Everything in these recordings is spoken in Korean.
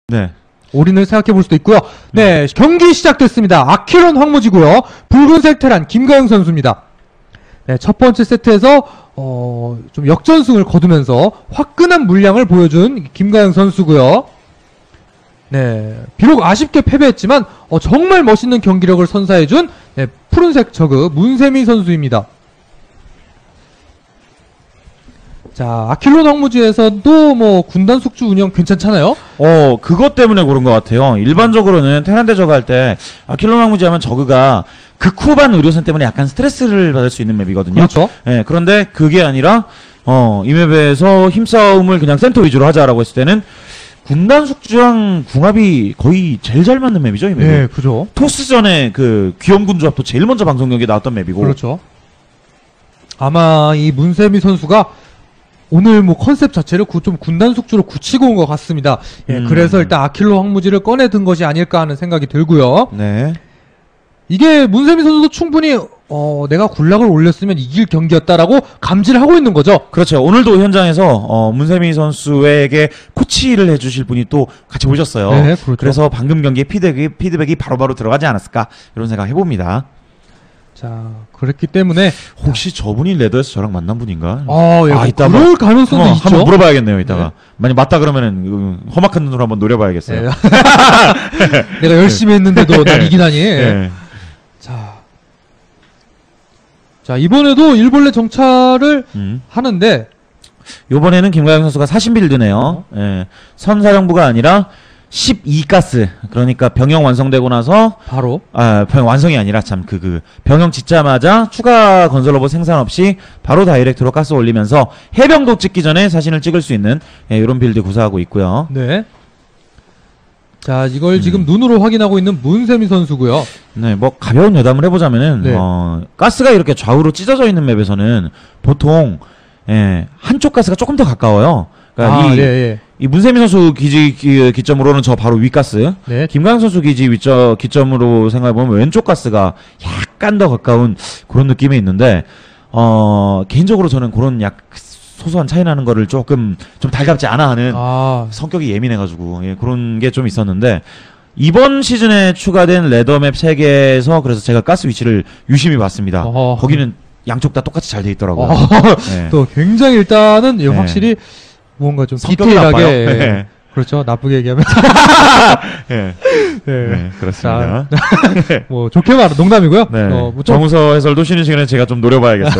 네. 올인을 생각해 볼 수도 있고요. 네, 경기 시작됐습니다. 아킬론 황무지고요. 붉은색 테란 김가영 선수입니다. 네, 첫 번째 세트에서 좀 역전승을 거두면서 화끈한 물량을 보여준 김가영 선수고요. 네, 비록 아쉽게 패배했지만 정말 멋있는 경기력을 선사해준 네, 푸른색 저그 문세미 선수입니다. 자, 아킬론 황무지에서도 뭐 군단 숙주 운영 괜찮잖아요? 그것 때문에 그런 것 같아요. 일반적으로는 테란 대 저그 할 때 아킬론 황무지 하면 저그가 극후반 의료선 때문에 약간 스트레스를 받을 수 있는 맵이거든요. 그렇죠. 예, 그런데 그게 아니라 이 맵에서 힘싸움을 그냥 센터 위주로 하자라고 했을 때는 군단 숙주랑 궁합이 거의 제일 잘 맞는 맵이죠, 이 맵이. 네, 그죠. 토스전에 그 귀염군 조합도 제일 먼저 방송 경기에 나왔던 맵이고. 그렇죠. 아마 이 문세미 선수가 오늘 뭐 컨셉 자체를 좀 군단 숙주로 굳히고 온 것 같습니다. 예, 그래서 일단 아킬론 황무지를 꺼내든 것이 아닐까 하는 생각이 들고요. 네. 이게 문세미 선수도 충분히 내가 군락을 올렸으면 이길 경기였다라고 감지를 하고 있는 거죠. 그렇죠. 오늘도 현장에서 문세미 선수에게 코치를 해주실 분이 또 같이 오셨어요. 네, 그렇죠. 그래서 방금 경기에 피드백이 바로바로 들어가지 않았을까 이런 생각 해봅니다. 자, 그랬기 때문에 혹시 저분이 레더에서 저랑 만난 분인가? 예, 이따 그럴 가능성도 있죠. 한번 물어봐야겠네요, 이따가. 네. 만약 맞다 그러면은 험악한 눈으로 한번 노려봐야겠어요. 네. 내가 열심히 했는데도 난 이기다니. 네. 자, 이번에도 일벌레 정찰을 하는데 요번에는 김가영 선수가 사신 빌드네요. 예. 선사령부가 아니라 12가스. 그러니까 병영 완성되고 나서 바로 병영 완성이 아니라 참 병영 짓자마자 추가 건설 로봇 생산 없이 바로 다이렉트로 가스 올리면서 해병도 찍기 전에 사신을 찍을 수 있는 이런 빌드 구사하고 있고요. 네. 자, 이걸 지금 눈으로 확인하고 있는 문세미 선수고요. 네, 뭐 가벼운 여담을 해보자면은 네. 가스가 이렇게 좌우로 찢어져 있는 맵에서는 보통 한쪽 가스가 조금 더 가까워요. 그러니까 이 문세미 선수 기점으로는 저 바로 윗가스, 네. 김가영 선수 기점으로 생각해보면 왼쪽 가스가 약간 더 가까운 그런 느낌이 있는데 개인적으로 저는 그런 소소한 차이 나는 거를 조금 좀 달갑지 않아 하는 성격이 예민해가지고 그런 게 좀 있었는데 이번 시즌에 추가된 레더맵 3개에서 그래서 제가 가스 위치를 유심히 봤습니다. 거기는 양쪽 다 똑같이 잘 돼 있더라고요. 네. 또 굉장히 일단은 확실히 뭔가 좀 디테일하게 네. 그렇죠. 나쁘게 얘기하면 네. 그렇습니다. 자, 뭐 좋게 말하면 농담이고요. 네. 정우서 해설도 쉬는 시간에 제가 좀 노려봐야겠어요.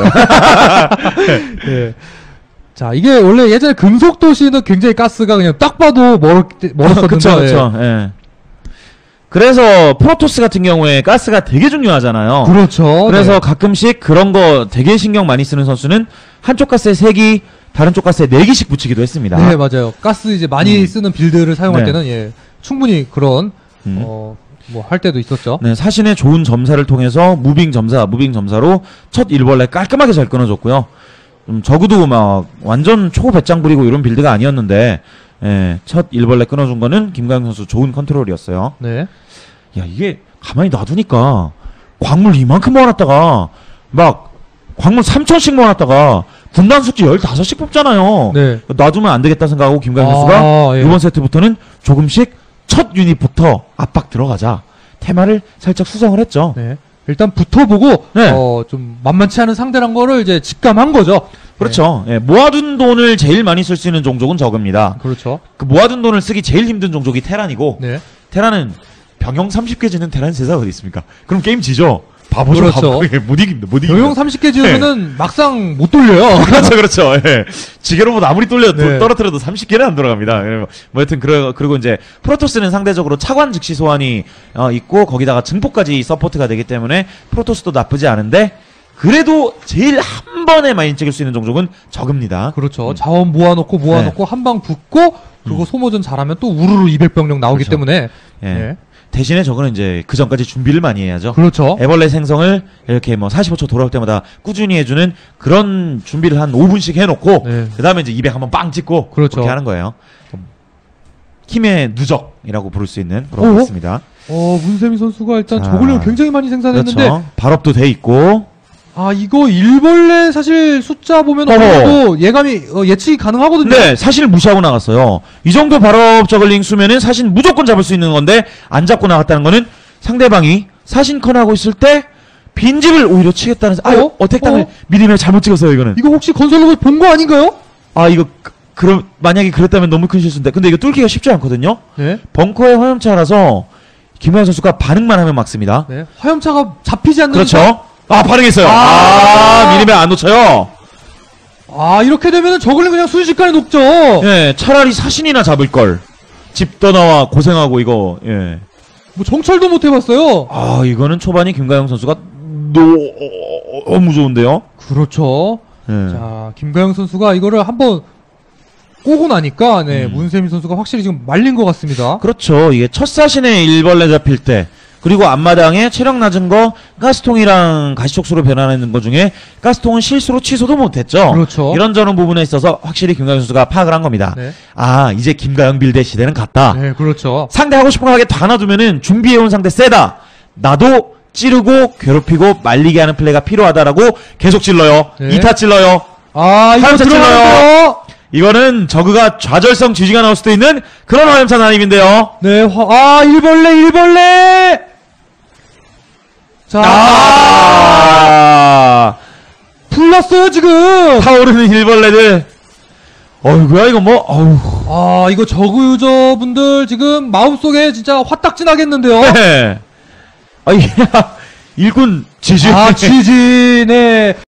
네. 자, 이게 원래 예전에 금속도시는 굉장히 가스가 그냥 딱 봐도 멀었었는데. 그쵸. 예. 그래서 프로토스 같은 경우에 가스가 되게 중요하잖아요. 그렇죠. 그래서 가끔씩 그런 거 되게 신경 많이 쓰는 선수는 한쪽 가스에 3기, 다른 쪽 가스에 4기씩 붙이기도 했습니다. 네, 맞아요. 가스 이제 많이 쓰는 빌드를 사용할 때는 충분히 그런 뭐 할 때도 있었죠. 네, 사신의 좋은 점사를 통해서 무빙 점사로 첫 일벌레 깔끔하게 잘 끊어줬고요. 적어도 막 완전 초배짱 부리고 이런 빌드가 아니었는데 첫 일벌레 끊어준 거는 김가영 선수 좋은 컨트롤이었어요. 네. 야, 이게 가만히 놔두니까 광물 이만큼 모아놨다가 막 광물 3,000씩 모아놨다가 군단 숙지 15씩 뽑잖아요. 네. 놔두면 안 되겠다 생각하고 김가영 선수가 이번 세트부터는 조금씩 첫 유닛부터 압박 들어가자 테마를 살짝 수정을 했죠. 네. 일단 붙어보고 좀 만만치 않은 상대란 거를 이제 직감한 거죠. 그렇죠. 모아둔 돈을 제일 많이 쓸 수 있는 종족은 저그입니다. 그렇죠. 그 모아둔 돈을 쓰기 제일 힘든 종족이 테란이고 테란은 병영 30개 지는 테란 세사가 어디 있습니까? 그럼 게임 지죠. 바보죠. 그렇죠. 못 이깁니다. 병영 30개 지으면은 막상 못 돌려요. 그렇죠. 지게로봇 아무리 떨어뜨려도 30개는 안 돌아갑니다. 뭐 여튼 그리고 이제 프로토스는 상대적으로 차관 즉시 소환이 있고 거기다가 증폭까지 서포트가 되기 때문에 프로토스도 나쁘지 않은데 그래도 제일 한 번에 많이 찍을 수 있는 종족은 저그입니다. 그렇죠. 자원 모아놓고 한 방 붙고 그리고 소모전 잘하면 또 우르르 200병력 나오기 때문에 대신에 저거는 이제 그 전까지 준비를 많이 해야죠. 그렇죠. 애벌레 생성을 이렇게 뭐 45초 돌아올 때마다 꾸준히 해주는 그런 준비를 한 5분씩 해놓고 그 다음에 이제 200 한번 빵 찍고 그렇게 하는 거예요. 힘의 누적이라고 부를 수 있는 그런 것 같습니다. 문세미 선수가 일단 저글링을 굉장히 많이 생산했는데 그렇죠. 발업도 돼 있고 아, 이거 일벌레 사실 숫자 보면 어느 예감이, 예측이 가능하거든요. 네, 사실 무시하고 나갔어요. 이 정도 발업 저글링 수면은 사실 무조건 잡을 수 있는 건데, 안 잡고 나갔다는 거는 상대방이 사신컨하고 있을 때, 빈집을 오히려 치겠다는, 어택당을 미리면 잘못 찍었어요, 이거는. 이거 혹시 건설로봇 본 거 아닌가요? 아, 이거, 그럼, 만약에 그랬다면 너무 큰 실수인데. 근데 이거 뚫기가 쉽지 않거든요? 네. 벙커의 화염차라서, 김호영 선수가 반응만 하면 막습니다. 네. 화염차가 잡히지 않는. 그렇죠. 아, 반응했어요. 미리면 안 놓쳐요. 아, 이렇게 되면은 저글링 그냥 순식간에 녹죠. 예, 차라리 사신이나 잡을 걸. 집 떠나와 고생하고 이거. 예. 뭐 정찰도 못 해봤어요. 아, 이거는 초반이 김가영 선수가 너무 좋은데요. 그렇죠. 예. 자, 김가영 선수가 이거를 한번 꼬고 나니까 문세민 선수가 확실히 지금 말린 것 같습니다. 그렇죠. 이게 첫 사신에 일벌레 잡힐 때, 그리고 앞마당에 체력 낮은 거 가스통이랑 가시촉수로 변환하는 것 중에 가스통은 실수로 취소도 못했죠. 그렇죠. 이런저런 부분에 있어서 확실히 김가영 선수가 파악을 한 겁니다. 네. 아, 이제 김가영 빌드 시대는 갔다. 네, 그렇죠. 상대 하고 싶은 거 하게 다 놔두면은 준비해온 상대 세다. 나도 찌르고 괴롭히고 말리게 하는 플레이가 필요하다라고 계속 찔러요. 네. 2타 찔러요. 아, 이거 화염차 들어가는데요. 이거는 저그가 좌절성 지지가 나올 수도 있는 그런 화염차 난입인데요. 네, 일벌레. 자, 풀렸어요 지금. 타오르는 일벌레들. 어이구야 이거 뭐. 어우. 아, 이거 저그 유저분들 지금 마음속에 진짜 화딱지 나겠는데요. 네. 아 이게 일군 지지. 아, GG. 네.